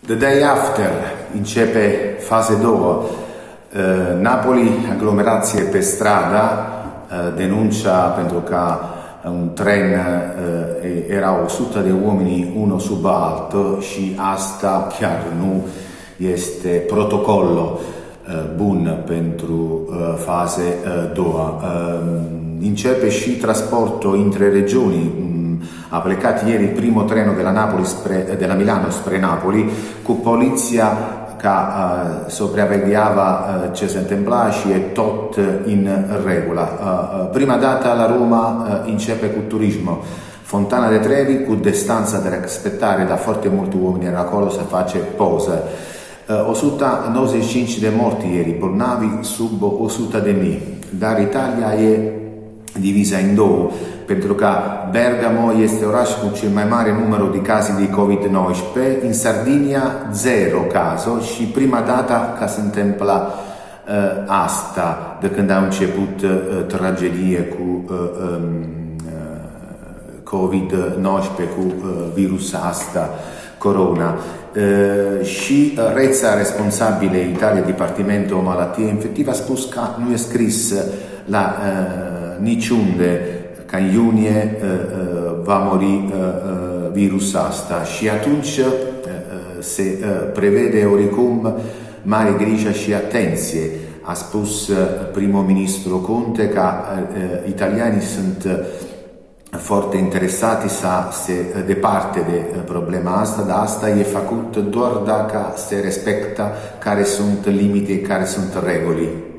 The day after, începe fase 2. Napoli, aglomerație pe stradă, denuncia pentru că un tren era 100 de oameni unul sub altul și asta chiar nu este protocolul bun pentru fase 2. Începe și trasportul între regiuni. A plecat ieri primul trenul de la Milano spre Napoli cu poliția ca supravegheava ce se întâmpla și e tot in regulă. Prima dată la Roma începe cu turismul. Fontana de Trevi cu distanța de respectare, dar foarte mulți oameni acolo se face poză. 195 de morti ieri, bolnavi sub 100.000. Dar Italia e divisa in două, pentru că Bergamo este orașul cu cel mai mare număr de casi di Covid-19, în Sardinia 0 cazuri și prima dată că se întâmplă asta, de când a început tragedie cu Covid-19, cu virus asta, corona. Și rețea responsabile Italia, Dipartimentul Malattie Infettive, a spus că nu e scris la niciunde că în iunie va mori virus asta și atunci se prevede oricum mare grijă și atenție. A spus primul ministru Conte că italianii sunt foarte interesati să se departe de problema asta, dar asta e făcut doar dacă se respectă care sunt limite, care sunt reguli.